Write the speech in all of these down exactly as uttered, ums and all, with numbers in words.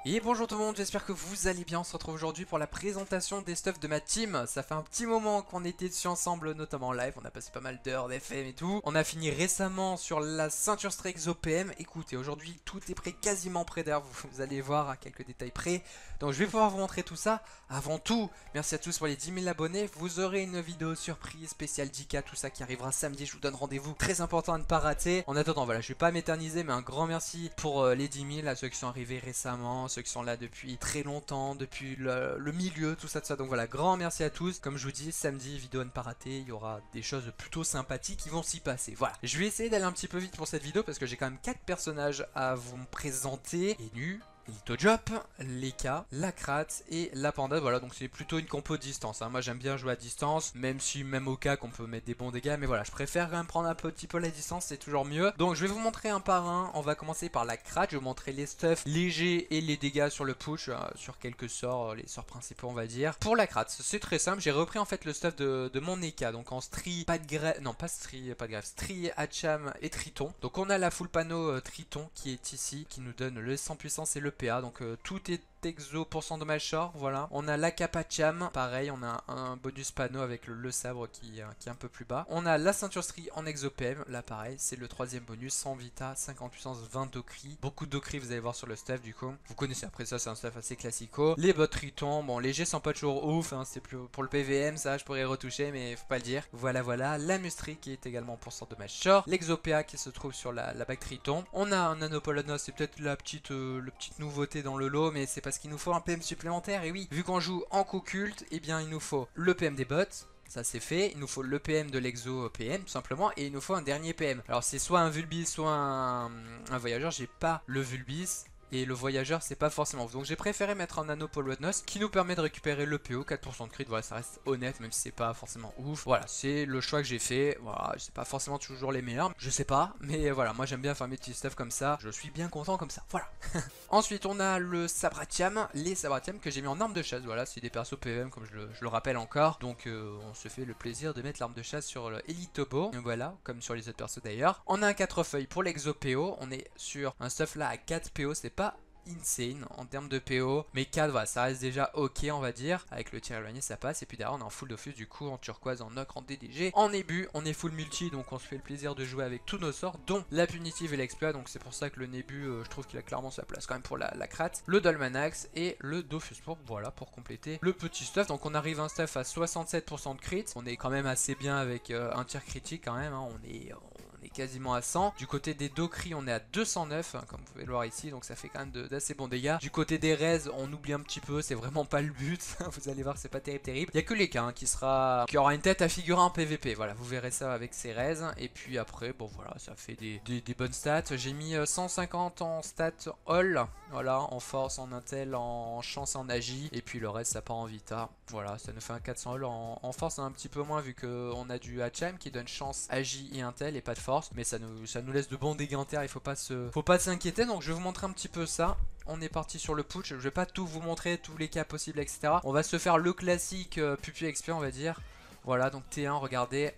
Et bonjour tout le monde, j'espère que vous allez bien. On se retrouve aujourd'hui pour la présentation des stuffs de ma team. Ça fait un petit moment qu'on était dessus ensemble, notamment en live. On a passé pas mal d'heures d'F M et tout. On a fini récemment sur la ceinture Strix O P M. Écoutez, aujourd'hui tout est prêt, quasiment prêt d'ailleurs. Vous, vous allez voir à quelques détails près. Donc je vais pouvoir vous montrer tout ça. Avant tout, merci à tous pour les dix mille abonnés. Vous aurez une vidéo surprise spéciale dix K, tout ça qui arrivera samedi. Je vous donne rendez-vous, très important à ne pas rater. En attendant, voilà, je vais pas m'éterniser, mais un grand merci pour euh, les dix mille à ceux qui sont arrivés récemment, ceux qui sont là depuis très longtemps, depuis le, le milieu, tout ça, tout ça. Donc voilà, grand merci à tous. Comme je vous dis, samedi, vidéo à ne pas rater, il y aura des choses plutôt sympathiques qui vont s'y passer. Voilà, je vais essayer d'aller un petit peu vite pour cette vidéo parce que j'ai quand même quatre personnages à vous présenter. Et nu. Litojop, Leka, la Krat et la Panda. Voilà, donc c'est plutôt une compo distance, hein. Moi j'aime bien jouer à distance, même si même au cas qu'on peut mettre des bons dégâts, mais voilà, je préfère quand même prendre un petit peu la distance, c'est toujours mieux. Donc je vais vous montrer un par un. On va commencer par la Krat. Je vais vous montrer les stuffs légers et les dégâts sur le push, euh, sur quelques sorts, euh, les sorts principaux on va dire. Pour la Krat, c'est très simple, j'ai repris en fait le stuff de, de mon Eka, donc en Stri, pas de greffe, non pas Stri, pas de greffe, Stri, Hacham et Triton. Donc on a la full panneau euh, Triton qui est ici, qui nous donne le cent puissance et le P A, donc euh, tout est exo pour son dommage short, voilà. On a la Kapacham, pareil, on a un bonus panneau avec le, le sabre qui, euh, qui est un peu plus bas. On a la ceinture Stri en exo P M, là pareil, c'est le troisième bonus, cent vita, cinquante puissance, vingt d'ocri. Beaucoup d'ocri vous allez voir sur le stuff du coup. Vous connaissez après ça, c'est un stuff assez classico. Les bots Triton, bon léger sont pas toujours ouf, hein, c'est plus pour le P V M, ça je pourrais retoucher mais faut pas le dire. Voilà voilà, la Mustri qui est également pour son dommage short. L'exo P A qui se trouve sur la, la bague Triton. On a un Nanopolonos, c'est peut-être la petite, euh, le petite nouveauté dans le lot, mais c'est parce qu'il nous faut un P M supplémentaire. Et oui, vu qu'on joue en co-culte, eh bien il nous faut le P M des bots. Ça c'est fait, il nous faut le P M de l'exo P M tout simplement, et il nous faut un dernier P M. Alors c'est soit un Vulbis, soit un, un voyageur. J'ai pas le Vulbis. Et le voyageur c'est pas forcément ouf. Donc j'ai préféré mettre un Nanopolonos qui nous permet de récupérer le P O, quatre pour cent de crit. Voilà, ça reste honnête même si c'est pas forcément ouf. Voilà, c'est le choix que j'ai fait. Voilà, c'est pas forcément toujours les meilleurs, je sais pas. Mais voilà, moi j'aime bien faire mes petits stuff comme ça. Je suis bien content comme ça, voilà. Ensuite on a le Sabratiam, les Sabratiam que j'ai mis en arme de chasse. Voilà, c'est des persos P V M comme je le, je le rappelle encore. Donc euh, on se fait le plaisir de mettre l'arme de chasse sur le Elitobo. Voilà, comme sur les autres persos d'ailleurs. On a un quatre feuilles pour l'exo P O. On est sur un stuff là à quatre P O, c'est pas insane en termes de P O, mais quatre voilà, ça reste déjà ok on va dire, avec le tir éloigné ça passe. Et puis derrière on est en full Dofus du coup, en turquoise, en ocre, en D D G, en ébu, on est full multi, donc on se fait le plaisir de jouer avec tous nos sorts dont la punitive et l'exploit. Donc c'est pour ça que le Nébu euh, je trouve qu'il a clairement sa place quand même pour la, la Krat, le Dolmanax et le Dofus pour, voilà, pour compléter le petit stuff. Donc on arrive à un stuff à soixante-sept pour cent de crit, on est quand même assez bien avec euh, un tir critique quand même, hein. on est on est quasiment à cent. Du côté des Dokri on est à deux cent neuf, hein, comme vous pouvez le voir ici, donc ça fait quand même d'assez bons dégâts. Du côté des Rez on oublie un petit peu, c'est vraiment pas le but. Vous allez voir, c'est pas terrible terrible. Il y a que Leka hein, qui sera qui aura une tête à figurer en P V P, voilà, vous verrez ça avec ses Rez. Et puis après bon voilà, ça fait des, des, des bonnes stats. J'ai mis cent cinquante en stats all, voilà, en force, en intel, en chance, en agi, et puis le reste ça part en vita. Voilà, ça nous fait un quatre cents all. En, en force un petit peu moins vu qu'on a du Hacham qui donne chance, agi et intel et pas de force, mais ça nous, ça nous laisse de bons dégâts en terre, il faut pas se, faut pas s'inquiéter. Donc je vais vous montrer un petit peu ça. On est parti sur le putsch, je vais pas tout vous montrer, tous les cas possibles, et cetera. On va se faire le classique euh, Pupu X P on va dire. Voilà, donc T un, regardez.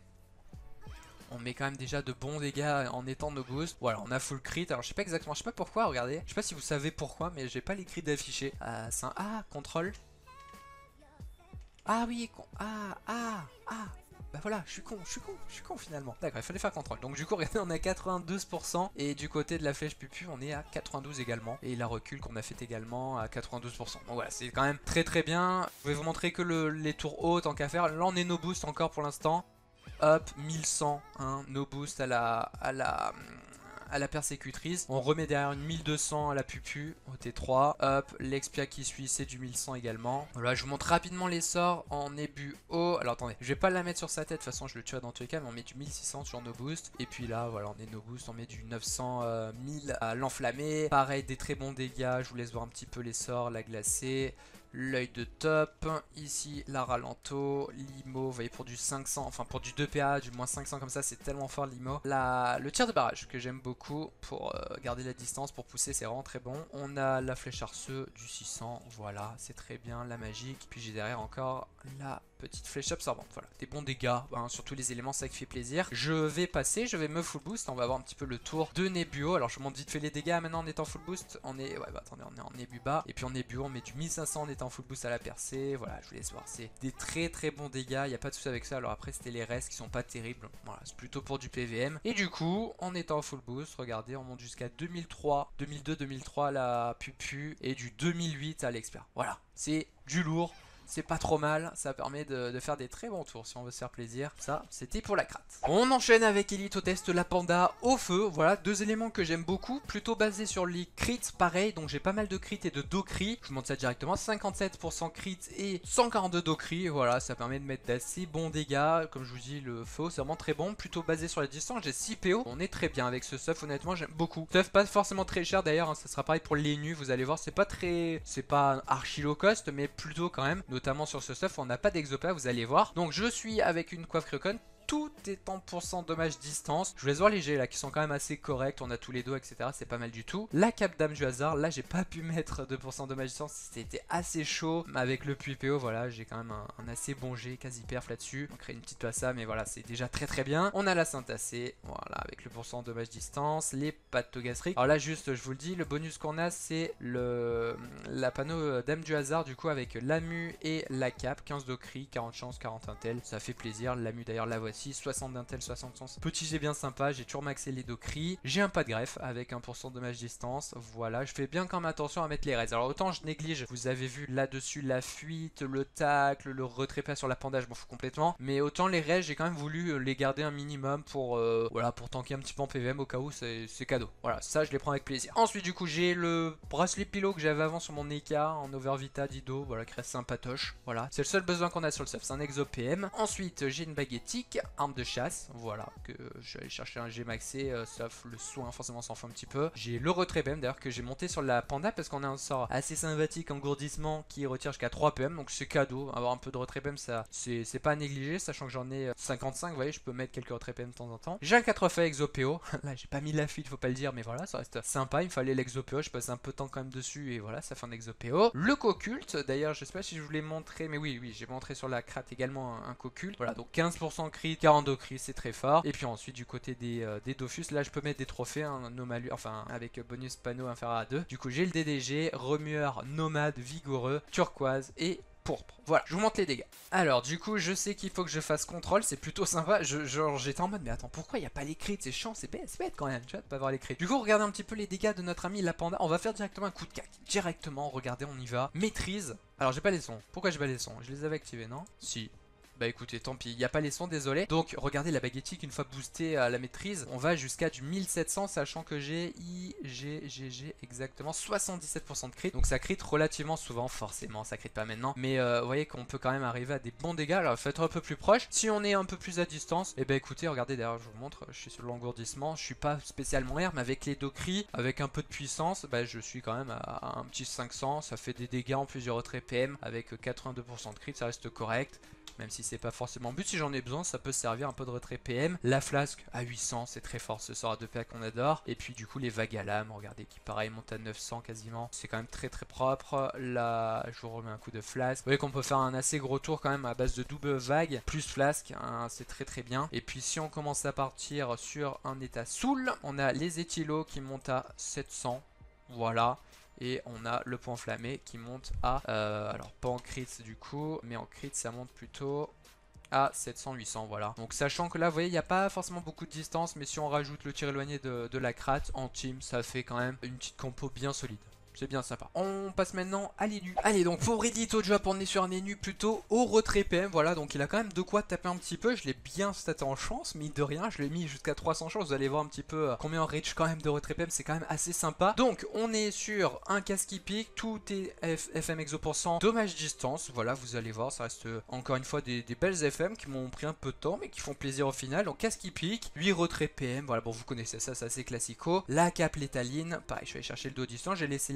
On met quand même déjà de bons dégâts en étant nos boosts. Voilà, on a full crit. Alors je sais pas exactement, je sais pas pourquoi, regardez. Je sais pas si vous savez pourquoi, mais j'ai pas les crits affichés. Euh, un... Ah, contrôle. Ah oui, con... ah, ah, ah. Bah voilà, je suis con, je suis con, je suis con finalement. D'accord, il fallait faire contrôle. Donc du coup, regardez, on est à quatre-vingt-douze pour cent. Et du côté de la flèche Pupu, on est à quatre-vingt-douze également. Et la recul qu'on a fait également à quatre-vingt-douze pour cent. Donc voilà, c'est quand même très très bien. Je vais vous montrer que le, les tours hauts, tant qu'à faire. Là, on est no boost encore pour l'instant. Hop, mille cent, hein, no boost à la... À la à la persécutrice. On remet derrière une mille deux cents à la Pupu au T trois. Hop, l'expia qui suit c'est du mille cent également. Voilà, je vous montre rapidement les sorts en ébu haut. Alors attendez, je vais pas la mettre sur sa tête, de toute façon je le tue dans tous les cas, mais on met du mille six cents sur nos boosts. Et puis là voilà, on est no boost, on met du neuf cents, euh, mille à l'enflammé. Pareil, des très bons dégâts, je vous laisse voir un petit peu les sorts, la glacée, l'œil de top, ici la ralento, l'I M O, vous voyez pour du cinq cents, enfin pour du deux P A, du moins cinq cents comme ça, c'est tellement fort l'I M O. La, le tir de barrage que j'aime beaucoup pour euh, garder la distance, pour pousser, c'est vraiment très bon. On a la flèche arceuse du six cents, voilà, c'est très bien, la magique. Puis j'ai derrière encore la petite flèche absorbante, voilà, des bons dégâts, hein, sur tous les éléments, ça qui fait plaisir. Je vais passer, je vais me full boost, on va voir un petit peu le tour de Nebuo. Alors je monte vite fait les dégâts maintenant en étant full boost, on est, ouais bah attendez, on est en Nebu bas, et puis en Nebuo on met du mille cinq cents en étant full boost à la percée, voilà, je vous laisse voir, c'est des très très bons dégâts, il n'y a pas de souci avec ça. Alors après c'était les restes qui sont pas terribles, voilà, c'est plutôt pour du P V M. Et du coup, en étant full boost, regardez, on monte jusqu'à deux mille trois, deux mille deux, deux mille trois à la Pupu, et du deux mille huit à l'expert, voilà, c'est du lourd. C'est pas trop mal, ça permet de, de faire des très bons tours si on veut se faire plaisir. Ça, c'était pour la cratte. On enchaîne avec Elite au test, la panda au feu. Voilà, deux éléments que j'aime beaucoup, plutôt basés sur les crits, pareil. Donc j'ai pas mal de crits et de do crit. Je vous montre ça directement, cinquante-sept pour cent crit et cent quarante-deux do crit. Voilà, ça permet de mettre d'assez bons dégâts. Comme je vous dis, le feu, c'est vraiment très bon. Plutôt basé sur la distance, j'ai six P O. On est très bien avec ce stuff, honnêtement, j'aime beaucoup. Stuff pas forcément très cher d'ailleurs, hein, ça sera pareil pour les nus. Vous allez voir, c'est pas très... C'est pas archi low cost, mais plutôt quand même. Notamment sur ce stuff, on n'a pas d'exopa, vous allez voir. Donc je suis avec une coiffe Kryokon. Tout est en pourcent dommage distance. Je vous laisse voir les G là qui sont quand même assez corrects. On a tous les dos, et cetera. C'est pas mal du tout. La cape dame du hasard, là j'ai pas pu mettre deux pour cent dommage distance. C'était assez chaud. Mais avec le P U P O, voilà, j'ai quand même un, un assez bon G, quasi perf là-dessus. On crée une petite passa, mais voilà, c'est déjà très très bien. On a la Saint-Assez, voilà, avec le pourcent dommage distance. Les pattes gastriques. Alors là, juste, je vous le dis, le bonus qu'on a, c'est le la panneau dame du hasard, du coup, avec l'amu et la cape. quinze de cri, quarante chance, quarante intel. Ça fait plaisir. L'amu d'ailleurs, la voici. soixante d'intel, soixante chance. Petit G bien sympa, j'ai toujours maxé les docris. J'ai un pas de greffe avec un pour cent dommage distance. Voilà, je fais bien quand même attention à mettre les raids. Alors autant je néglige, vous avez vu là-dessus la fuite, le tacle, le retrait pas sur la panda, je m'en fous complètement. Mais autant les raids, j'ai quand même voulu les garder un minimum pour, euh, voilà, pour tanker un petit peu en P V M au cas où, c'est cadeau. Voilà, ça je les prends avec plaisir. Ensuite du coup j'ai le bracelet pilot que j'avais avant sur mon E K en Overvita Dido, voilà, qui reste sympatoche. Voilà, c'est le seul besoin qu'on a sur le stuff, c'est un exo P M. Ensuite j'ai une bague éthique, arme de chasse, voilà, que je suis allé chercher un G maxé, euh, sauf le soin, forcément s'en fout un petit peu. J'ai le retrait P M d'ailleurs que j'ai monté sur la panda parce qu'on a un sort assez sympathique, engourdissement, qui retire jusqu'à trois P M, donc c'est cadeau. Avoir un peu de retrait P M, ça c'est pas à négliger, sachant que j'en ai cinquante-cinq, vous voyez, je peux mettre quelques retraits P M de temps en temps. J'ai un quatre F exo P O, là j'ai pas mis la fuite, faut pas le dire, mais voilà, ça reste sympa, il me fallait l'exo P O, je passe un peu de temps quand même dessus et voilà, ça fait un exo P O. Le coculte, d'ailleurs je sais pas si je vous l'ai montré, mais oui, oui, j'ai montré sur la cratte également un, un coculte, voilà, donc quinze pour cent crit, quarante-deux crit, c'est très fort. Et puis ensuite du côté des, euh, des Dofus, là je peux mettre des trophées, un Nomalu, enfin avec bonus panneau inférieur à deux. Du coup j'ai le D D G, remueur, nomade, vigoureux, turquoise et pourpre. Voilà, je vous montre les dégâts. Alors du coup je sais qu'il faut que je fasse contrôle, c'est plutôt sympa. Je, genre j'étais en mode mais attends, pourquoi il n'y a pas les crits? C'est chiant, c'est bête, bête quand même, tu vois, de pas avoir les crits. Du coup regardez un petit peu les dégâts de notre ami la panda. On va faire directement un coup de cac. Directement, regardez, on y va. Maîtrise. Alors j'ai pas les sons. Pourquoi j'ai pas les sons? Je les avais activés, non? Si. Bah écoutez, tant pis, il n'y a pas les sons, désolé. Donc regardez la baguettique, une fois boostée à la maîtrise, on va jusqu'à du mille sept cents, sachant que j'ai I G G G exactement soixante-dix-sept pour cent de crit. Donc ça crit relativement souvent, forcément, ça crit pas maintenant. Mais euh, vous voyez qu'on peut quand même arriver à des bons dégâts. Alors faut être un peu plus proche. Si on est un peu plus à distance, et bah écoutez, regardez, d'ailleurs je vous montre, je suis sur l'engourdissement, je suis pas spécialement air, mais avec les docris, avec un peu de puissance, bah je suis quand même à un petit cinq cents. Ça fait des dégâts en plusieurs retraits P M avec quatre-vingt-deux pour cent de crit, ça reste correct. Même si c'est pas forcément but, si j'en ai besoin, ça peut servir un peu de retrait P M. La flasque à huit cents, c'est très fort, ce sort à deux P A qu'on adore. Et puis du coup les vagues à lame, regardez, qui pareil monte à neuf cents quasiment. C'est quand même très très propre. Là, je vous remets un coup de flasque. Vous voyez qu'on peut faire un assez gros tour quand même à base de double vague, plus flasque, hein, c'est très très bien. Et puis si on commence à partir sur un état soul, on a les éthylos qui montent à sept cents. Voilà. Et on a le point enflammé qui monte à, euh, alors pas en crit du coup, mais en crit ça monte plutôt à sept cents huit cents, voilà. Donc sachant que là, vous voyez, il n'y a pas forcément beaucoup de distance, mais si on rajoute le tir éloigné de, de la cratte en team, ça fait quand même une petite compo bien solide. C'est bien sympa. On passe maintenant à l'énu. Allez, donc pour Reddit au job, on est sur un énu plutôt au retrait P M. Voilà, donc il a quand même de quoi taper un petit peu. Je l'ai bien staté en chance, mais de rien, je l'ai mis jusqu'à trois cents chances. Vous allez voir un petit peu euh, combien on reach quand même de retrait P M. C'est quand même assez sympa. Donc on est sur un casque qui pique. Tout est F M exo pour cent. Dommage distance. Voilà, vous allez voir, ça reste euh, encore une fois des, des belles F M qui m'ont pris un peu de temps, mais qui font plaisir au final. Donc casque qui pique. huit retrait P M. Voilà, bon, vous connaissez ça, c'est assez classico. La cape létaline. Pareil, je vais aller chercher le dos distance. J'ai laissé les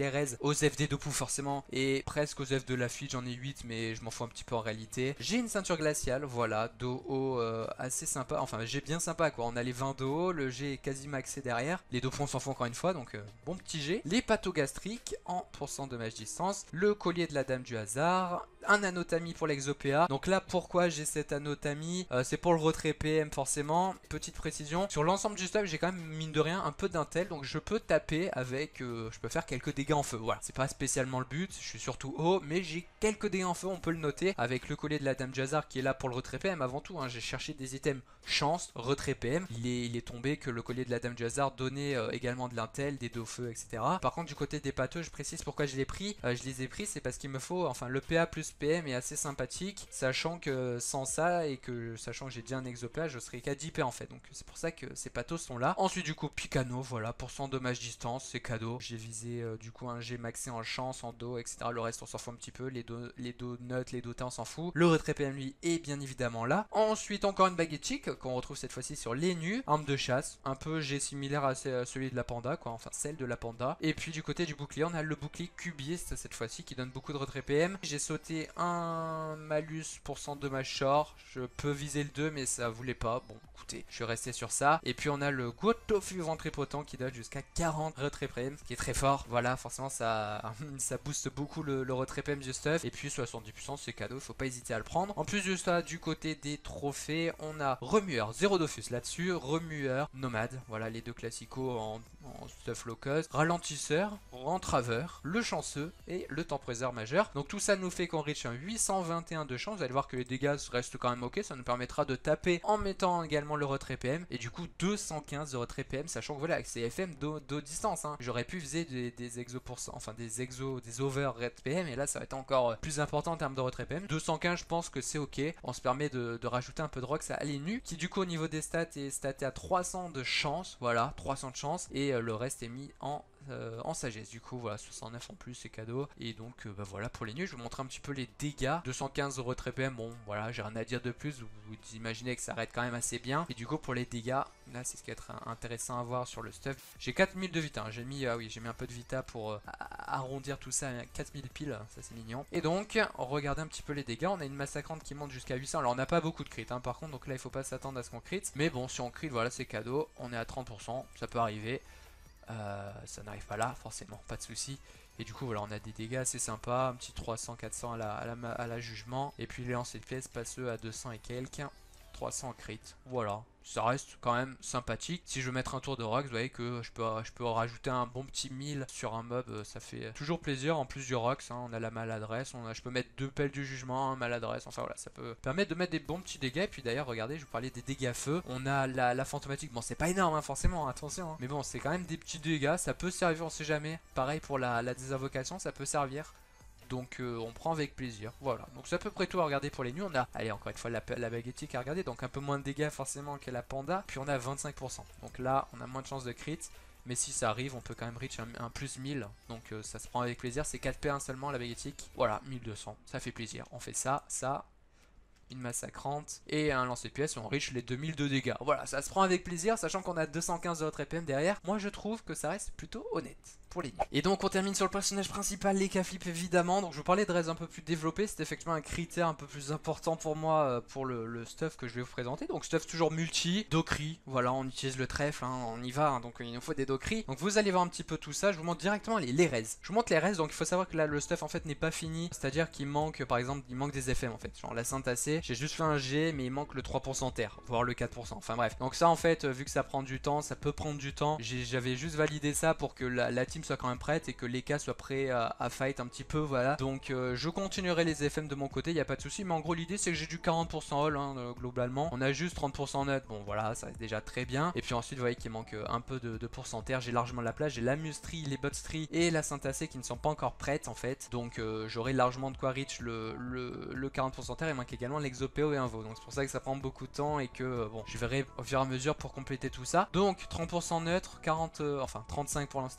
les raises aux F des Dopu forcément, et presque aux F de la fuite, j'en ai huit mais je m'en fous un petit peu en réalité. J'ai une ceinture glaciale, voilà, dos haut euh, assez sympa, enfin j'ai bien sympa quoi, on a les vingt de haut, le G est quasi maxé derrière, les Dopu on s'en fout encore une fois, donc euh, bon petit G. Les pathogastriques en pourcent dommage distance, le collier de la dame du hasard, un anotami pour l'exopéa. Donc là pourquoi j'ai cet anotami, euh, c'est pour le retrait P M forcément. Petite précision, sur l'ensemble du stuff j'ai quand même mine de rien un peu d'intel, donc je peux taper avec, euh, je peux faire quelques dégâts en feu, voilà, c'est pas spécialement le but, je suis surtout haut mais j'ai quelques dégâts en feu, on peut le noter, avec le collier de la dame du hasard qui est là pour le retrait P M avant tout, hein. J'ai cherché des items chance, retrait P M, il est, il est tombé que le collier de la dame du hasard donnait euh, également de l'intel, des dos feu, et cetera. Par contre du côté des pâteux, je précise pourquoi je l'ai pris, euh, je les ai pris c'est parce qu'il me faut, enfin le P A plus P M est assez sympathique, sachant que sans ça et que sachant que j'ai déjà un exopéa, je serais qu'à dix P en fait, donc c'est pour ça que ces pathos sont là. Ensuite du coup Picano, voilà, pour cent dommage distance, c'est cadeau, j'ai visé euh, du coup un G maxé en chance, en dos, et cetera. Le reste on s'en fout un petit peu, les dos, les dos nuts, les dota on s'en fout. Le retrait P M lui est bien évidemment là. Ensuite encore une baguette chic qu'on retrouve cette fois-ci sur les nus, arme de chasse, un peu G similaire à celui de la panda quoi, enfin celle de la panda. Et puis du côté du bouclier on a le bouclier cubiste cette fois-ci qui donne beaucoup de retrait P M. J'ai sauté un malus pour cent dommage short, je peux viser le deux mais ça voulait pas, bon écoutez je suis resté sur ça. Et puis on a le Go Tofu ventripotent qui donne jusqu'à quarante retrait P M, ce qui est très fort, voilà forcément ça, ça booste beaucoup le, le retrait P M du stuff. Et puis soixante-dix puissance c'est cadeau, faut pas hésiter à le prendre. En plus de ça du côté des trophées on a remueur, zéro Dofus là-dessus, remueur, nomade, voilà les deux classicaux en, en stuff low cost, ralentisseur, entraveur, le chanceux et le temporiseur majeur. Donc tout ça nous fait qu'on reach un huit cent vingt et un de chance, vous allez voir que les dégâts restent quand même ok, ça nous permettra de taper en mettant également le retrait P M et du coup deux cent quinze de retrait P M, sachant que voilà avec ces F M de distance, hein, j'aurais pu viser des, des exos pour cent, enfin des exos, des over ret P M et là ça va être encore plus important en termes de retrait P M. deux cent quinze je pense que c'est ok, on se permet de, de rajouter un peu de rox à les nus qui du coup au niveau des stats est staté à trois cents de chance, voilà trois cents de chance et euh, le reste est mis en Euh, en sagesse. Du coup voilà soixante-neuf en plus c'est cadeau. Et donc euh, bah, voilà pour les nus, je vais vous montrer un petit peu les dégâts. Deux cent quinze de retrait P M, bon voilà j'ai rien à dire de plus, vous, vous imaginez que ça arrête quand même assez bien. Et du coup pour les dégâts, là c'est ce qui va être intéressant à voir sur le stuff. J'ai quatre mille de vita, hein. J'ai mis, ah oui j'ai mis un peu de vita pour euh, arrondir tout ça à quatre mille piles, ça c'est mignon. Et donc regardez un petit peu les dégâts, on a une massacrante qui monte jusqu'à huit cents. Alors on n'a pas beaucoup de crit hein, par contre, donc là il faut pas s'attendre à ce qu'on crit, mais bon si on crit voilà c'est cadeau, on est à trente pour cent, ça peut arriver. Euh, ça n'arrive pas là forcément, pas de souci. Et du coup voilà on a des dégâts assez sympas, un petit trois cents quatre cents à la, à la, à la jugement. Et puis les lancers de pièces passent à deux cents et quelques, trois cents crit, voilà. Ça reste quand même sympathique. Si je veux mettre un tour de rox, vous voyez que je peux, je peux rajouter un bon petit mille sur un mob, ça fait toujours plaisir. En plus du rox, hein, on a la maladresse, on a, je peux mettre deux pelles du jugement, un maladresse, enfin voilà, ça peut permettre de mettre des bons petits dégâts. Et puis d'ailleurs, regardez, je vous parlais des dégâts feu. On a la, la fantomatique, bon c'est pas énorme hein, forcément, attention, hein. Mais bon c'est quand même des petits dégâts, ça peut servir, on sait jamais. Pareil pour la, la désinvocation, ça peut servir. Donc euh, on prend avec plaisir, voilà. Donc c'est à peu près tout à regarder pour les nus. On a, allez encore une fois la, la baguettique à regarder, donc un peu moins de dégâts forcément que la panda. Puis on a vingt-cinq pour cent, donc là on a moins de chances de crit. Mais si ça arrive on peut quand même reach un, un plus mille. Donc euh, ça se prend avec plaisir, c'est quatre P un seulement la baguettique. Voilà, mille deux cents, ça fait plaisir. On fait ça, ça, une massacrante et un lancer de pièces et on reach les deux mille de dégâts. Voilà, ça se prend avec plaisir, sachant qu'on a deux cent quinze de retrait P M derrière. Moi je trouve que ça reste plutôt honnête pour les nus. Et donc on termine sur le personnage principal, les K-Flip évidemment. Donc je vous parlais de raids un peu plus développé, c'est effectivement un critère un peu plus important pour moi euh, pour le, le stuff que je vais vous présenter. Donc stuff toujours multi, Dokri, voilà on utilise le trèfle, hein, on y va, hein, donc il nous faut des Dokri. Donc vous allez voir un petit peu tout ça, je vous montre directement les, les raids. Je vous montre les raids, donc il faut savoir que là le stuff en fait n'est pas fini, c'est à dire qu'il manque par exemple, il manque des F M en fait, genre la synthacée, j'ai juste fait un G mais il manque le trois pour cent terre, voire le quatre pour cent, enfin bref. Donc ça en fait, vu que ça prend du temps, ça peut prendre du temps, j'avais juste validé ça pour que la, la team soit quand même prête et que les cas soient prêts à, à fight un petit peu, voilà. Donc euh, je continuerai les F M de mon côté, il n'y a pas de souci, mais en gros l'idée c'est que j'ai du quarante pour cent all hein, euh, globalement. On a juste trente pour cent net, bon voilà, ça reste déjà très bien. Et puis ensuite vous voyez qu'il manque un peu de, de pourcentaire, j'ai largement la place, j'ai la Mustri, les Botstri et la Synthacée qui ne sont pas encore prêtes en fait. Donc euh, j'aurai largement de quoi reach le, le, le quarante pour cent terre, il manque également l'exopéo et un veau. Donc c'est pour ça que ça prend beaucoup de temps et que euh, bon, je verrai au fur et à mesure pour compléter tout ça. Donc trente pour cent neutre, quarante, euh, enfin trente-cinq pour l'instant terre.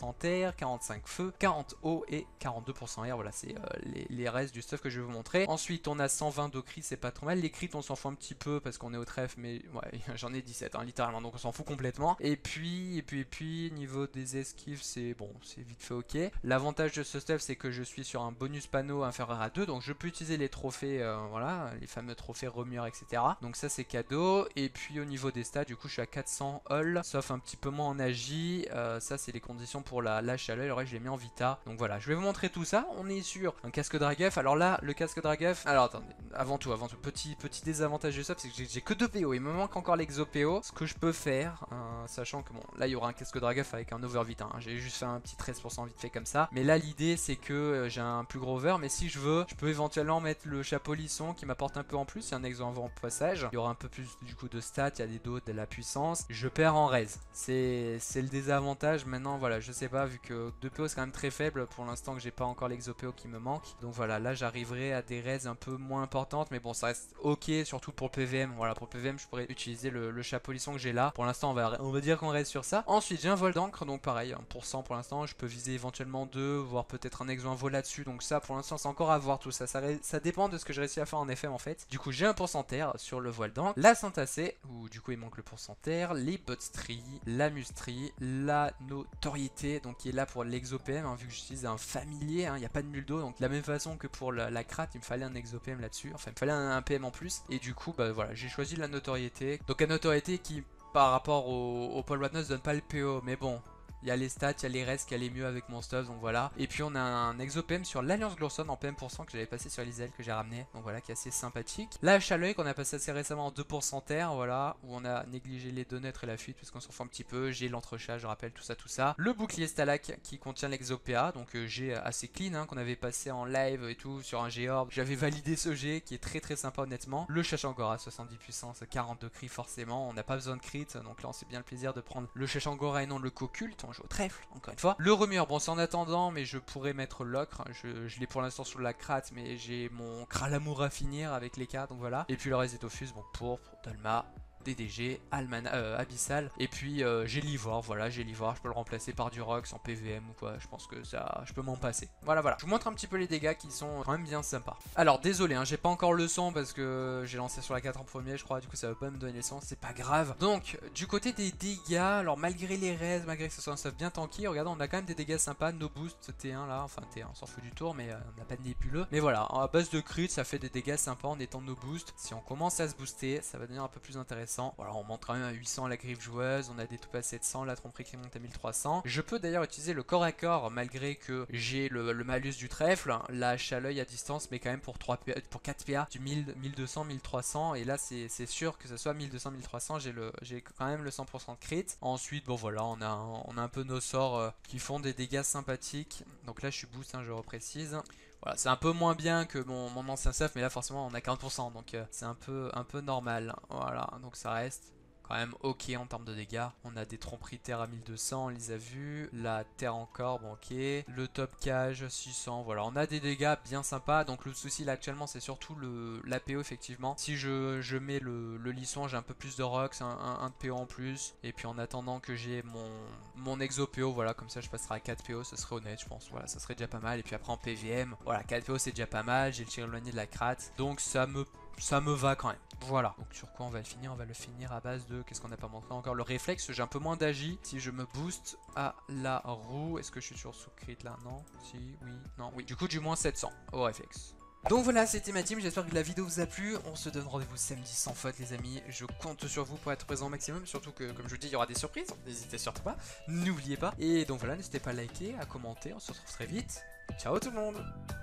air, quarante-cinq feu, quarante eau et quarante-deux pour cent air. Voilà, c'est euh, les, les restes du stuff que je vais vous montrer. Ensuite, on a cent vingt de crit, c'est pas trop mal. Les crits, on s'en fout un petit peu parce qu'on est au trèfle, mais ouais, j'en ai dix-sept, hein, littéralement, donc on s'en fout complètement. Et puis, et puis, et puis, niveau des esquives, c'est bon, c'est vite fait ok. L'avantage de ce stuff, c'est que je suis sur un bonus panneau inférieur à deux, donc je peux utiliser les trophées, euh, voilà, les fameux trophées remueurs, et cetera. Donc ça, c'est cadeau. Et puis, au niveau des stats, du coup, je suis à quatre cents all, sauf un petit peu moins en agi. Euh, ça, c'est les conditions pour la lâche à l'œil. Alors, je l'ai mis en vita. Donc voilà, je vais vous montrer tout ça. On est sur un casque Dragef. Alors là, le casque Dragef. Alors attendez, avant tout, avant tout, petit, petit désavantage de ça, c'est que j'ai que deux P O. Il me manque encore l'exo P O. Ce que je peux faire, euh, sachant que bon, là, il y aura un casque Dragef avec un over vita. Hein. J'ai juste fait un petit treize pour cent vite fait comme ça. Mais là, l'idée, c'est que euh, j'ai un plus gros over. Mais si je veux, je peux éventuellement mettre le chapeau lisson qui m'apporte un peu en plus. Il y a un exo avant passage. Il y aura un peu plus du coup de stats. Il y a des dots, de la puissance. Je perds en raise. C'est le désavantage. Maintenant, voilà, je sais pas, vu que deux P O c'est quand même très faible pour l'instant que j'ai pas encore l'exo P O qui me manque. Donc voilà, là j'arriverai à des raises un peu moins importantes. Mais bon, ça reste ok, surtout pour le P V M. Voilà, pour le P V M, je pourrais utiliser le, le chapeau lisson que j'ai là. Pour l'instant, on va, on va dire qu'on reste sur ça. Ensuite, j'ai un vol d'encre. Donc pareil, un pour cent pour l'instant. Je peux viser éventuellement deux, voire peut-être un exo un vol là-dessus. Donc ça, pour l'instant, c'est encore à voir tout ça. Ça, ça dépend de ce que j'ai réussi à faire en F M en fait. Du coup, j'ai un pourcentaire sur le voile d'encre. La Saint-Assez, où du coup, il manque le pourcentaire. Les Botstri, la Mustri, la notoriété, donc qui est là pour l'exo P M, hein, vu que j'utilise un familier, hein, il n'y a pas de muldo, donc de la même façon que pour la, la crat, il me fallait un exo P M là-dessus, enfin il me fallait un, un P M en plus, et du coup, bah voilà, j'ai choisi la notoriété. Donc la notoriété qui, par rapport au, au Paul Watnos, donne pas le P O, mais bon. Il y a les stats, il y a les restes qui allaient mieux avec mon stuff, donc voilà. Et puis on a un exo P M sur l'Alliance Glorson en P M pour cent que j'avais passé sur l'Isel que j'ai ramené. Donc voilà, qui est assez sympathique. La hache à l'œil qu'on a passé assez récemment en deux pour cent terre, voilà. Où on a négligé les deux neutres et la fuite parce qu'on s'en fout un petit peu. J'ai l'entrechat, je rappelle, tout ça, tout ça. Le bouclier Stalak qui contient l'exo P A, donc euh, G assez clean, hein, qu'on avait passé en live et tout sur un G-Orb. J'avais validé ce G qui est très très sympa honnêtement. Le Chachangora, soixante-dix puissance, quarante-deux crit forcément. On n'a pas besoin de crit, donc là on s'est bien le plaisir de prendre le Chachangora et non le Coculte. On joue au trèfle, encore une fois. Le remueur, bon c'est en attendant, mais je pourrais mettre l'ocre. Je, je l'ai pour l'instant sur la crat, mais j'ai mon Kralamour à finir avec les cas, donc voilà. Et puis le reste est Tophus, bon pourpre, Dolma, D D G, Almana, euh, Abyssal, et puis euh, j'ai l'Ivoire, voilà, j'ai l'Ivoire, je peux le remplacer par du Rox en P V M ou quoi, je pense que ça, je peux m'en passer. Voilà, voilà. Je vous montre un petit peu les dégâts qui sont quand même bien sympas. Alors, désolé, hein, j'ai pas encore le son parce que j'ai lancé sur la quatre en premier, je crois, du coup ça va pas me donner le son, c'est pas grave. Donc, du côté des dégâts, alors malgré les raids, malgré que ce soit un stuff bien tanky, regardez, on a quand même des dégâts sympas, no boost T un là, enfin T un, on s'en fout du tour, mais euh, on n'a pas de nébuleux. Mais voilà, à base de crit, ça fait des dégâts sympas en étant no boost. Si on commence à se booster, ça va devenir un peu plus intéressant. Voilà, on monte quand même à huit cents à la griffe joueuse, on a des toupes à sept cents, la tromperie qui monte à mille trois cents. Je peux d'ailleurs utiliser le corps à corps malgré que j'ai le, le malus du trèfle, la hache à l'œil à distance, mais quand même pour, trois P A, pour quatre P A du mille, mille deux cents, mille trois cents. Et là, c'est sûr que ce soit mille deux cents, mille trois cents, j'ai quand même le cent pour cent de crit. Ensuite, bon voilà, on a, on a un peu nos sorts euh, qui font des dégâts sympathiques. Donc là, je suis boost, hein, je reprécise. Voilà, c'est un peu moins bien que mon, mon ancien stuff, mais là forcément on a quarante pour cent, donc euh, c'est un peu, un peu normal. Voilà, donc ça reste quand même ok en termes de dégâts. On a des tromperies terre à mille deux cents, on les a vus. La terre encore, bon ok. Le top cage six cents, voilà. On a des dégâts bien sympas. Donc le souci là actuellement c'est surtout l'A P O effectivement. Si je, je mets le, le lisson, j'ai un peu plus de rocks, un, un, un de P O en plus. Et puis en attendant que j'ai mon, mon exo P O, voilà, comme ça je passerai à quatre P O, ce serait honnête je pense. Voilà, ça serait déjà pas mal. Et puis après en P V M, voilà, quatre P O c'est déjà pas mal. J'ai le tir éloigné de la crat. Donc ça me ça me va quand même. Voilà. Donc sur quoi on va le finir? On va le finir à base de... Qu'est-ce qu'on n'a pas montré encore? Le réflexe, j'ai un peu moins d'agi. Si je me booste à la roue, est-ce que je suis sur sous crit là? Non. Si, oui, non, oui. Du coup, du moins sept cents au réflexe. Donc voilà, c'était ma team, j'espère que la vidéo vous a plu. On se donne rendez-vous samedi sans faute les amis. Je compte sur vous pour être présent au maximum. Surtout que, comme je vous dis, il y aura des surprises. N'hésitez surtout pas, n'oubliez pas. Et donc voilà, n'hésitez pas à liker, à commenter. On se retrouve très vite. Ciao tout le monde.